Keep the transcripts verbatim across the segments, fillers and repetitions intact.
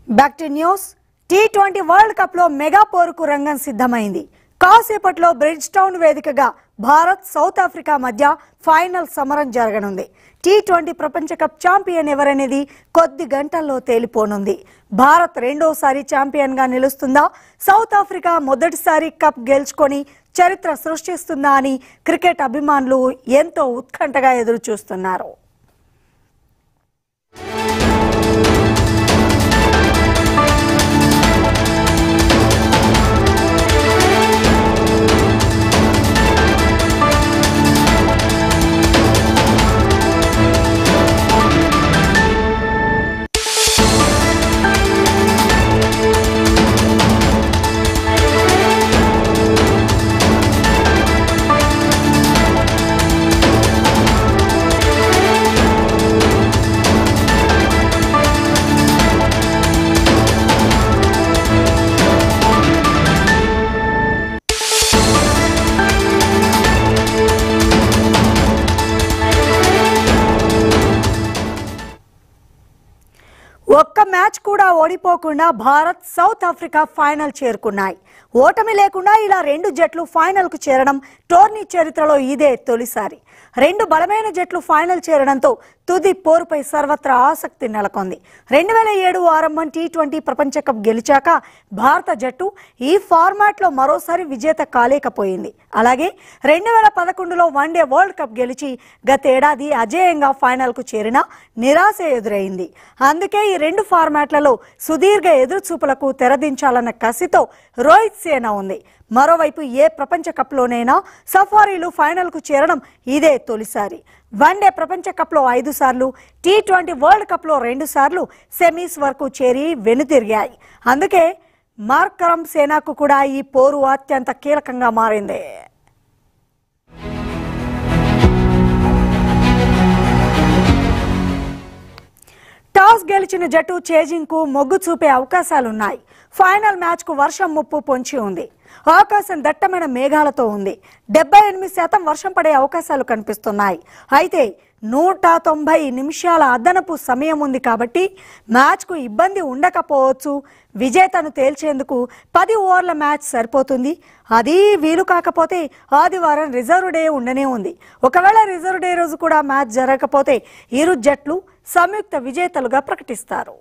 Back to news. T twenty world cup లో mega పోరుకు రంగం సిద్ధమైంది. కాసేపట్లో బ్రిడ్జ్ టౌన్ వేదికగా భారత్ సౌత్ ఆఫ్రికా మధ్య ఫైనల్ సమరం జరగనుంది. టీ ట్వంటీ ప్రపంచ కప్ ఛాంపియన్ ఎవరనేది కొద్ది గంటల్లో తేలిపోనుంది. భారత్ రెండోసారి ఛాంపియన్ గా నిలుస్తుందా, సౌత్ ఆఫ్రికా మొదటిసారి కప్ గెలుచుకొని చరిత్ర సృష్టిస్తుందా అని క్రికెట్ అభిమానులు ఎంతో ఉత్కంఠగా ఎదురు చూస్తున్నారు. ఒక్క మ్యాచ్ కూడా ఓడిపోకుండా భారత్ సౌత్ ఆఫ్రికా ఫైనల్ చేరుకున్నాయి. ఓటమి లేకుండా ఇలా రెండు జట్లు ఫైనల్ కు చేరడం టోర్నీ చరిత్రలో ఇదే తొలిసారి. రెండు బలమైన జట్లు ఫైనల్ చేరడంతో తుది పోరుపై సర్వత్రా ఆసక్తి నెలకొంది. రెండు వేల ఏడు ఆరంభం టీ ట్వంటీ ప్రపంచ కప్ గెలిచాక భారత జట్టు ఈ ఫార్మాట్ లో మరోసారి విజేత కాలేకపోయింది. అలాగే రెండు వేల పదకొండులో వన్డే వరల్డ్ కప్ గెలిచి గతేడాది అజేయంగా ఫైనల్ కు చేరిన నిరాశ ఎదురైంది. అందుకే ఈ రెండు ఫార్మాట్లలో సుదీర్ఘ ఎదురుచూపులకు తెరదించాలన్న కసితో రోహిత్ సేన ఉంది. మరోవైపు ఏ ప్రపంచ కప్లోనైనా సఫారీలు ఫైనల్ కు చేరడం ఇదే తొలిసారి. వన్డే ప్రపంచ కప్లో ఐదు సార్లు, టీ ట్వంటీ వరల్డ్ కప్లో రెండు సార్లు సెమీస్ వరకు చేరి వెనుతిరిగాయి. అందుకే మార్కరం సేనకు కూడా ఈ పోరు అత్యంత కీలకంగా మారింది. టాస్ గెలిచిన జట్టు చేజింగ్ కు మొగ్గు చూపే అవకాశాలున్నాయి. ఫైనల్ మ్యాచ్ కు వర్షం ముప్పు పొంచి ఉంది. ఆకాశం దట్టమైన మేఘాలతో ఉంది. డెబ్బై ఎనిమిది శాతం వర్షం పడే అవకాశాలు కనిపిస్తున్నాయి. అయితే నూట తొంభై నిమిషాల అదనపు సమయం ఉంది కాబట్టి మ్యాచ్ కు ఇబ్బంది ఉండకపోవచ్చు. విజేతను తేల్చేందుకు పది ఓవర్ల మ్యాచ్ సరిపోతుంది. అది వీలు కాకపోతే ఆదివారం రిజర్వ్ డే ఉండనే ఉంది. ఒకవేళ రిజర్వ్ డే రోజు కూడా మ్యాచ్ జరగకపోతే ఇరు జట్లు సంయుక్త విజేతలుగా ప్రకటిస్తారు.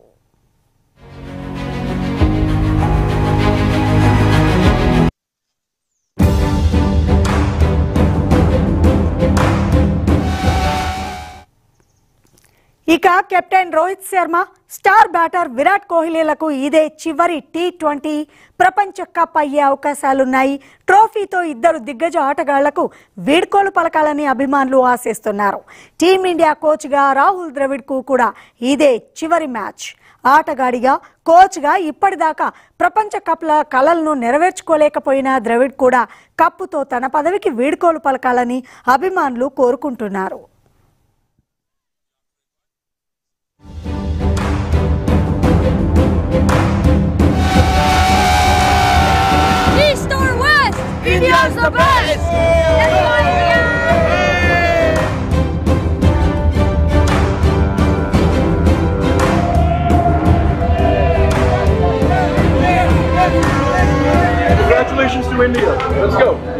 ఇక captain Rohit Sharma, star batter Virat కోహ్లీలకు ఇదే చివరి టీ ట్వంటీ ప్రపంచ కప్ అయ్యే అవకాశాలున్నాయి. ట్రోఫీతో ఇద్దరు దిగ్గజ ఆటగాళ్లకు వీడ్కోలు పలకాలని అభిమానులు ఆశిస్తున్నారు. టీమిండియా కోచ్గా రాహుల్ ద్రవిడ్కు కూడా ఇదే చివరి మ్యాచ్. ఆటగాడిగా, కోచ్గా ఇప్పటిదాకా ప్రపంచ కప్ల కలలను నెరవేర్చుకోలేకపోయిన ద్రవిడ్ కూడా కప్పుతో తన పదవికి వీడ్కోలు పలకాలని అభిమానులు కోరుకుంటున్నారు. India's the best! Congratulations to India. Let's go.